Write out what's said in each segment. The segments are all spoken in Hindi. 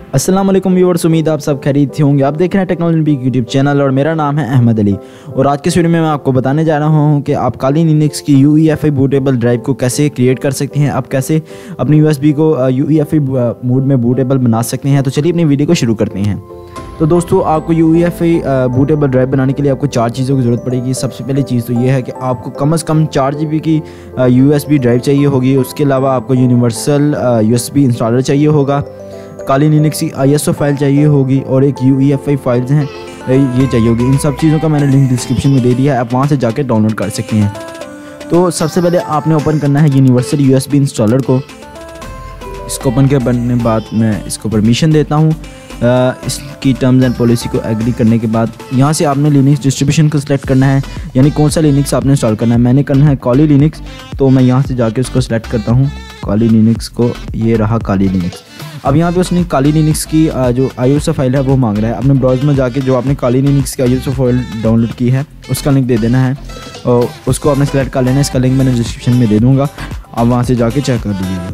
अस्सलाम वालेकुम व्यूअर्स, उम्मीद आप सब खैरियत से होंगे। आप देख रहे हैं टेक्नोलॉजी यूट्यूब चैनल और मेरा नाम है अहमद अली। और आज के वीडियो में मैं आपको बताने जा रहा हूं कि आप काली लिनक्स की UEFI बूटेबल ड्राइव को कैसे क्रिएट कर सकते हैं, आप कैसे अपनी USB को UEFI मोड में बूटेबल बना सकते हैं। तो चलिए अपनी वीडियो को शुरू करते हैं। तो दोस्तों, आपको UEFI बूटेबल ड्राइव बनाने के लिए आपको 4 चीज़ों की ज़रूरत पड़ेगी। सबसे पहली चीज़ तो ये है कि आपको कम से कम 4 GB की USB ड्राइव चाहिए होगी। उसके अलावा आपको यूनिवर्सल USB इंस्टॉलर चाहिए होगा, काली लिनक्स की ISO फाइल चाहिए होगी और एक UEFI फाइल्स हैं ये चाहिए होगी। इन सब चीज़ों का मैंने लिंक डिस्क्रिप्शन में दे दिया है, आप वहाँ से जाकर डाउनलोड कर सकते हैं। तो सबसे पहले आपने ओपन करना है यूनिवर्सल USB इंस्टॉलर को। इसको ओपन करने के बाद मैं इसको परमिशन देता हूँ। इसकी टर्म्स एंड पॉलिसी को एग्री करने के बाद यहाँ से आपने लिनक्स डिस्ट्रीब्यूशन को सिलेक्ट करना है, यानी कौन सा लिनक्स आपने इंस्टॉल करना है। मैंने करना है काली लिनक्स, तो मैं यहाँ से जाके उसको सिलेक्ट करता हूँ काली लिनक्स को। ये रहा काली लिनक्स। अब यहाँ पे उसने काली लिनक्स की जो ISO फाइल है वो मांग रहा है। अपने ब्राउज़र में जाके जो आपने काली लिनक्स की ISO फाइल डाउनलोड की है उसका लिंक दे देना है और उसको आपने सेलेक्ट कर लेना है। इसका लिंक मैंने डिस्क्रिप्शन में दे दूँगा, आप वहाँ से जाके चेक कर लीजिएगा।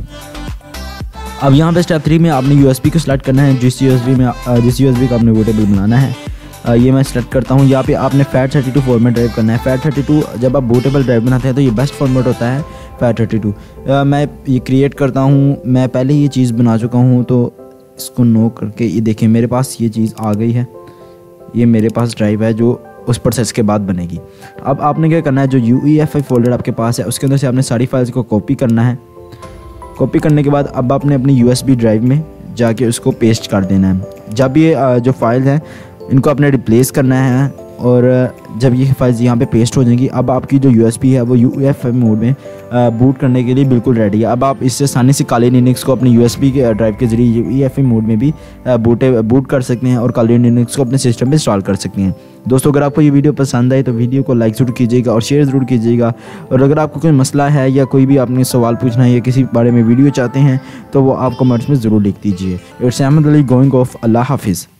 अब यहाँ पे स्टेप 3 में आपने USB को सिलेक्ट करना है, जिस USB का आपने बूटेबल बनाना है। ये मैं सेलेक्ट करता हूँ। यहाँ पे आपने FAT32 फॉर्मेट ड्राइव करना है। FAT32 जब आप बूटेबल ड्राइव बनाते हैं तो ये बेस्ट फॉर्मेट होता है FAT32। मैं ये क्रिएट करता हूँ, मैं पहले ये चीज़ बना चुका हूँ, तो इसको नो करके ये देखें मेरे पास ये चीज़ आ गई है। ये मेरे पास ड्राइव है जो उस प्रोसेस के बाद बनेगी। अब आपने क्या करना है, जो UEFI फोल्डर आपके पास है उसके अंदर से आपने सारी फाइल्स को कॉपी करना है। कॉपी करने के बाद अब आपने अपनी USB ड्राइव में जाके उसको पेस्ट कर देना है। जब ये जो फाइल है इनको आपने रिप्लेस करना है और जब ये फाइल्स यहाँ पे पेस्ट हो जाएंगी, अब आपकी जो USB है वो UEFI मोड में बूट करने के लिए बिल्कुल रेडी है। अब आप इससे आसानी से काली लिनक्स को अपनी USB के ड्राइव के ज़रिए UEFI मोड में भी बूट कर सकते हैं और काली लिनक्स को अपने सिस्टम में इंस्टॉल कर सकते हैं। दोस्तों, अगर आपको ये वीडियो पसंद आए तो वीडियो को लाइक ज़रूर कीजिएगा और शेयर ज़रूर कीजिएगा। और अगर आपको कोई मसला है या कोई भी आपने सवाल पूछना है या किसी बारे में वीडियो चाहते हैं तो वो आप कमेंट्स में ज़रूर लिख दीजिए। It's Ahmed Ali going off. अल्लाह हाफिज़।